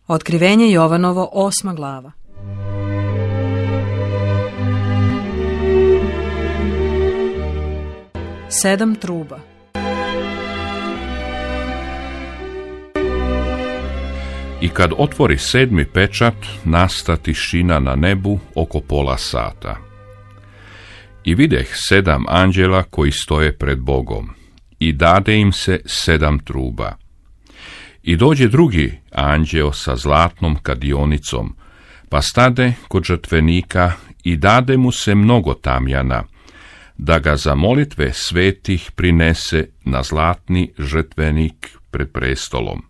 Otkrivenje Jovanovo 8. glava. Sedam truba. I kad otvori 7. pečat, nasta tišina na nebu oko pola sata. I videh 7 anđela koji stoje pred Bogom, i dade im se 7 truba. I dođe drugi anđeo sa zlatnom kadionicom, pa stade kod žrtvenika i dade mu se mnogo tamjana, da ga za molitve svetih prinese na zlatni žrtvenik pred prestolom.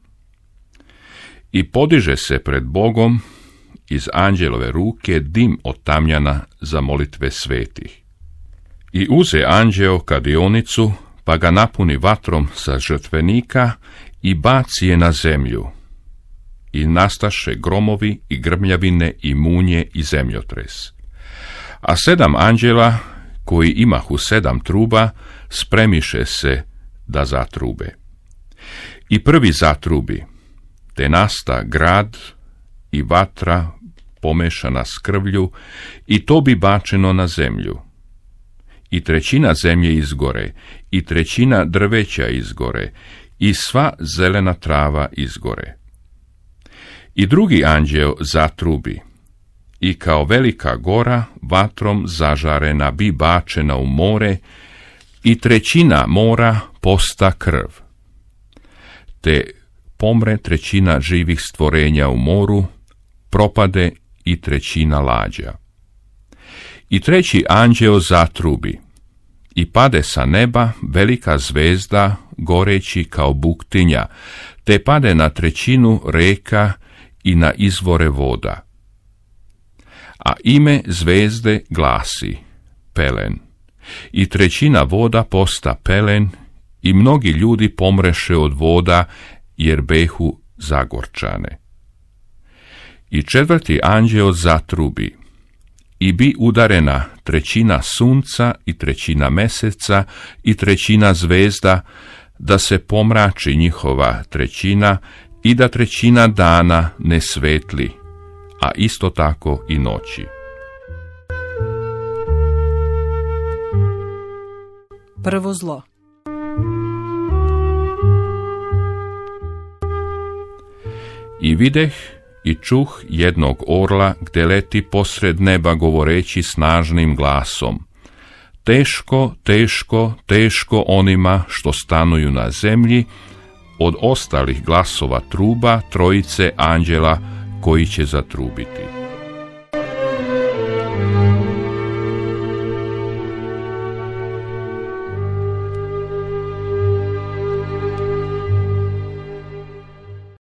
I podiže se pred Bogom iz anđelove ruke dim od tamjana za molitve svetih. I uze anđeo kadionicu, pa ga napuni vatrom sa žrtvenika i baci je na zemlju. I nastaše gromovi i grmljavine i munje i zemljotres. A 7 anđela, koji imahu 7 truba, spremiše se da zatrube. I prvi zatrubi, te nasta grad i vatra pomešana s krvlju, i to bi bačeno na zemlju. I 1/3 zemlje izgore, i 1/3 drveća izgore, i sva zelena trava izgore. I drugi anđeo zatrubi, i kao velika gora vatrom zažarena bi bačena u more, i 1/3 mora posta krv. Te pomre 1/3 živih stvorenja u moru, propade i 1/3 lađa. I 3. anđeo zatrubi, i pade sa neba velika zvezda, goreći kao buktinja, te pade na 1/3 reka i na izvore voda. A ime zvezde glasi Pelen. I 1/3 voda posta pelen, i mnogi ljudi pomreše od voda, jer behu zagorčane. I 4. anđeo zatrubi, i bi udarena 1/3 sunca i 1/3 meseca i 1/3 zvezda, da se pomrači njihova 1/3 i da 1/3 dana ne svetli, a isto tako i noći. Prvo zlo. I videh i čuh jednog orla gde leti posred neba govoreći snažnim glasom: teško, teško, teško onima što stanuju na zemlji od ostalih glasova truba 3 anđela koji će zatrubiti.